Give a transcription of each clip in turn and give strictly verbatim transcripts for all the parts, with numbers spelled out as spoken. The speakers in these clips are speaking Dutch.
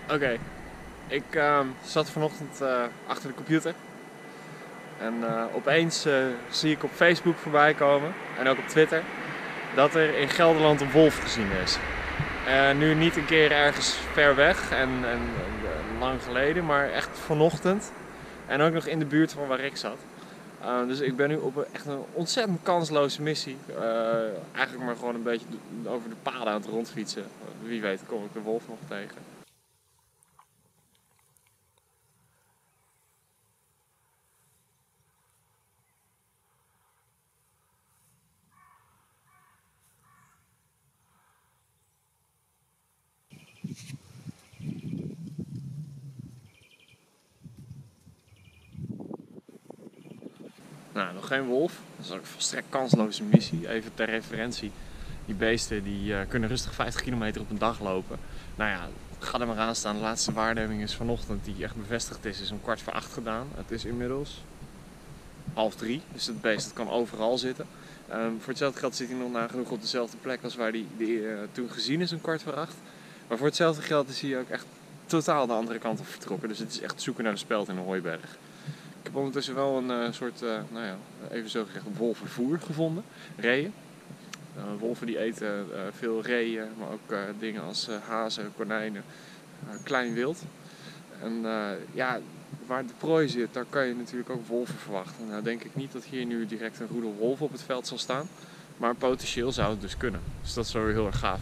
Oké, okay. ik uh, zat vanochtend uh, achter de computer en uh, opeens uh, zie ik op Facebook voorbij komen en ook op Twitter dat er in Gelderland een wolf gezien is. Uh, nu niet een keer ergens ver weg en, en uh, lang geleden, maar echt vanochtend en ook nog in de buurt van waar ik zat. Uh, dus ik ben nu op een, echt een ontzettend kansloze missie. Uh, eigenlijk maar gewoon een beetje over de paden aan het rondfietsen. Uh, wie weet kom ik de wolf nog tegen. Nou, nog geen wolf. Dat is ook een volstrekt kansloze missie. Even ter referentie. Die beesten die, uh, kunnen rustig vijftig kilometer op een dag lopen. Nou ja, ga er maar aan staan. De laatste waarneming is vanochtend, die echt bevestigd is, is om kwart voor acht gedaan. Het is inmiddels half drie, dus het beest dat kan overal zitten. Um, voor hetzelfde geld zit hij nog nagenoeg op dezelfde plek als waar hij uh, toen gezien is, om kwart voor acht. Maar voor hetzelfde geld is hij ook echt totaal de andere kant op vertrokken. Dus het is echt zoeken naar de speld in een hooiberg. Ik heb ondertussen wel een uh, soort, uh, nou ja, even zo gezegd, wolvenvoer gevonden. Reeën. Uh, wolven die eten uh, veel reeën, maar ook uh, dingen als uh, hazen, konijnen, uh, klein wild. En uh, ja, waar de prooi zit, daar kan je natuurlijk ook wolven verwachten. Nou denk ik niet dat hier nu direct een roedel wolven op het veld zal staan. Maar potentieel zou het dus kunnen. Dus dat is wel weer heel erg gaaf.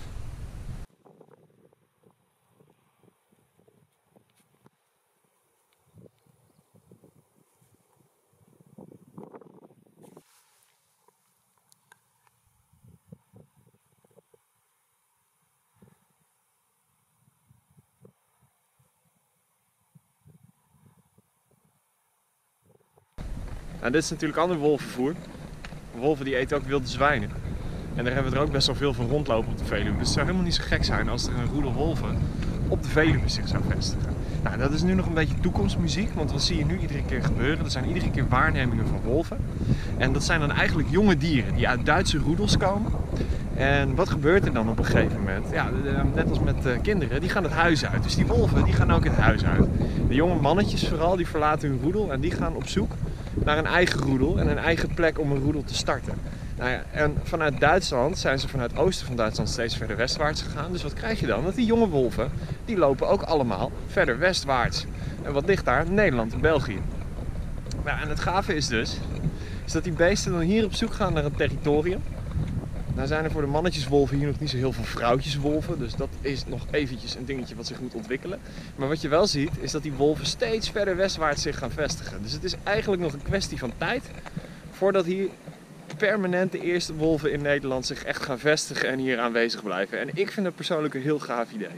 Nou, dit is natuurlijk ander wolvenvoer. Wolven die eten ook wilde zwijnen. En daar hebben we er ook best wel veel van rondlopen op de Veluwe. Dus het zou helemaal niet zo gek zijn als er een roedel wolven op de Veluwe zich zou vestigen. Nou, dat is nu nog een beetje toekomstmuziek, want wat zie je nu iedere keer gebeuren? Er zijn iedere keer waarnemingen van wolven. En dat zijn dan eigenlijk jonge dieren die uit Duitse roedels komen. En wat gebeurt er dan op een gegeven moment? Ja, net als met kinderen, die gaan het huis uit. Dus die wolven die gaan ook het huis uit. De jonge mannetjes vooral, die verlaten hun roedel en die gaan op zoek naar een eigen roedel en een eigen plek om een roedel te starten. Nou ja, en vanuit Duitsland zijn ze vanuit het oosten van Duitsland steeds verder westwaarts gegaan. Dus wat krijg je dan? Dat die jonge wolven, die lopen ook allemaal verder westwaarts. En wat ligt daar? Nederland en België. Nou, en het gave is dus, is dat die beesten dan hier op zoek gaan naar een territorium. Nou zijn er voor de mannetjeswolven hier nog niet zo heel veel vrouwtjeswolven. Dus dat is nog eventjes een dingetje wat zich moet ontwikkelen. Maar wat je wel ziet, is dat die wolven steeds verder westwaarts zich gaan vestigen. Dus het is eigenlijk nog een kwestie van tijd voordat hier permanent de eerste wolven in Nederland zich echt gaan vestigen en hier aanwezig blijven. En ik vind het persoonlijk een heel gaaf idee.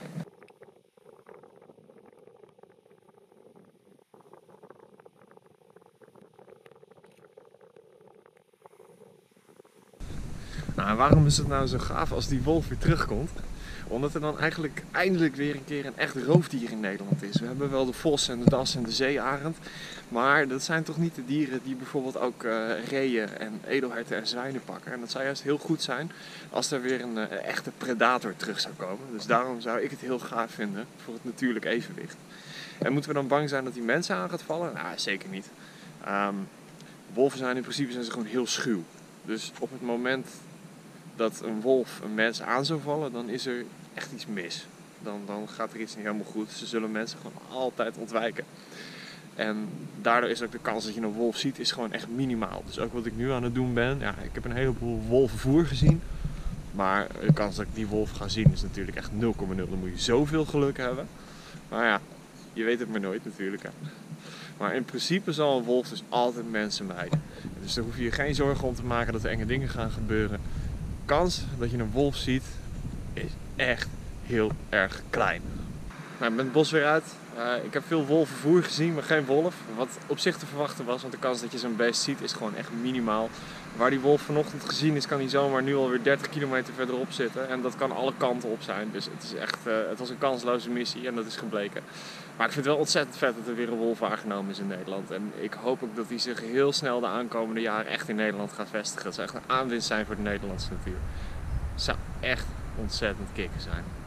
Nou, waarom is het nou zo gaaf als die wolf weer terugkomt? Omdat er dan eigenlijk eindelijk weer een keer een echt roofdier in Nederland is. We hebben wel de vos en de das en de zeearend. Maar dat zijn toch niet de dieren die bijvoorbeeld ook uh, reeën en edelherten en zwijnen pakken. En dat zou juist heel goed zijn als er weer een uh, echte predator terug zou komen. Dus daarom zou ik het heel gaaf vinden voor het natuurlijk evenwicht. En moeten we dan bang zijn dat die mensen aan gaat vallen? Nou, zeker niet. Um, wolven zijn in principe zijn ze gewoon heel schuw. Dus op het moment dat een wolf een mens aan zou vallen, dan is er echt iets mis. Dan, dan gaat er iets niet helemaal goed. Ze zullen mensen gewoon altijd ontwijken. En daardoor is ook de kans dat je een wolf ziet, is gewoon echt minimaal. Dus ook wat ik nu aan het doen ben, ja, ik heb een heleboel wolvenvoer gezien. Maar de kans dat ik die wolf ga zien is natuurlijk echt nul komma nul. Dan moet je zoveel geluk hebben. Maar ja, je weet het maar nooit natuurlijk. Hè. Maar in principe zal een wolf dus altijd mensen mijden. Dus daar hoef je je geen zorgen om te maken dat er enge dingen gaan gebeuren. De kans dat je een wolf ziet is echt heel erg klein. Nou, ik ben het bos weer uit. Uh, ik heb veel wolvenvoer gezien, maar geen wolf. Wat op zich te verwachten was, want de kans dat je zo'n beest ziet is gewoon echt minimaal. Waar die wolf vanochtend gezien is, kan hij zomaar nu alweer dertig kilometer verderop zitten. En dat kan alle kanten op zijn. Dus het, is echt, uh, het was een kansloze missie en dat is gebleken. Maar ik vind het wel ontzettend vet dat er weer een wolf waargenomen is in Nederland. En ik hoop ook dat hij zich heel snel de aankomende jaren echt in Nederland gaat vestigen. Het zou echt een aanwinst zijn voor de Nederlandse natuur. Het zou echt ontzettend kicken zijn.